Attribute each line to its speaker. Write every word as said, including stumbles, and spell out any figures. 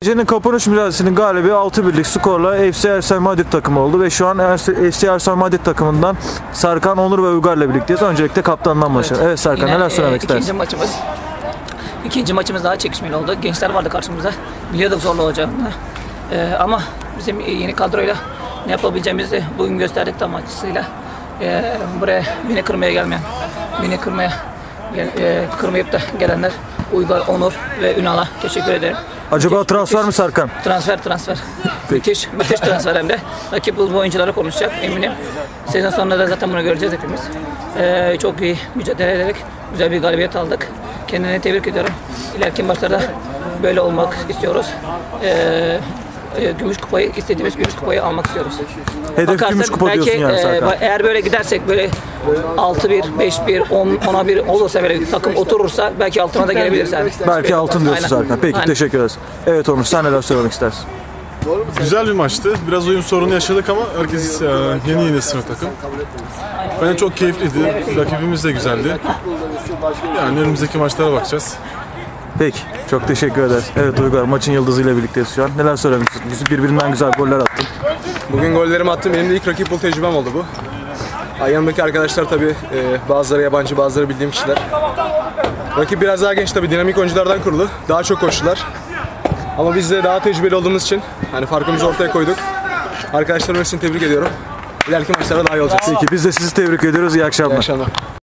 Speaker 1: Gecenin kapanış mücadelesinin galibi altı birlik skorla F C Ersoy Madrid takımı oldu ve şu an F C Ersoy Madrid takımından Serkan, Onur ve Uygar'la birlikteyiz. Öncelikle kaptandan başlayalım. Evet Serkan,
Speaker 2: Yine,
Speaker 1: neler söylemek
Speaker 2: e,
Speaker 1: istersin?
Speaker 2: İkinci maçımız. İkinci maçımız daha çekişmeli oldu. Gençler vardı karşımızda. Biliyorduk zorlu olacağını. E, ama bizim yeni kadroyla ne yapabileceğimizi bugün gösterdik tam açısıyla. E, buraya beni kırmaya gelmeyen, beni kırmaya gel, e, kırmayıp da gelenler Uygar, Onur ve Ünal'a teşekkür ederim.
Speaker 1: Acaba
Speaker 2: müthiş,
Speaker 1: transfer
Speaker 2: müthiş,
Speaker 1: mi Serkan?
Speaker 2: Transfer, transfer. müthiş, müthiş transfer hem de. Rakip bu oyunculara konuşacak eminim. Sezon sonunda da zaten bunu göreceğiz hepimiz. Ee, çok iyi mücadele ederek güzel bir galibiyet aldık. Kendini tebrik ediyorum. İleriki maçlarda böyle olmak istiyoruz. Ee, Gümüş kupayı, istediğimiz gümüş kupayı almak istiyoruz.
Speaker 1: Hedef
Speaker 2: Bakarsak
Speaker 1: gümüş kupa
Speaker 2: belki,
Speaker 1: diyorsun yani Serkan.
Speaker 2: E, eğer böyle gidersek böyle altı bir, beş bir, ona bir olursa böyle takım oturursa belki altına da gelebiliriz yani.
Speaker 1: Belki altın diyorsun
Speaker 2: Aynen.
Speaker 1: Serkan. Peki,
Speaker 2: Aynen.
Speaker 1: teşekkür ederiz. Evet Onur, sen neler söylemek istersin?
Speaker 3: Güzel bir maçtı. Biraz oyun sorunu yaşadık ama herkes yeni yeni ısınıyor takım. Bence çok keyifliydi. Rakibimiz de güzeldi. Yani önümüzdeki maçlara bakacağız.
Speaker 1: Peki, çok teşekkür ederiz. Evet Uygar, maçın yıldızıyla birlikteyiz şu an. Neler söylemek istiyorsun? Birbirinden güzel goller attın.
Speaker 4: Bugün gollerimi attım. Benim de ilk rakip bul tecrübem oldu bu. Yanımdaki arkadaşlar tabii e, bazıları yabancı, bazıları bildiğim kişiler. Rakip biraz daha genç tabii, dinamik oyunculardan kurulu. Daha çok koştular. Ama biz de daha tecrübeli olduğumuz için hani farkımızı ortaya koyduk. Arkadaşlarım hepsini tebrik ediyorum. İleriki maçlarda daha iyi olacağız.
Speaker 1: Peki, biz de sizi tebrik ediyoruz. İyi akşamlar.
Speaker 4: İyi akşamlar.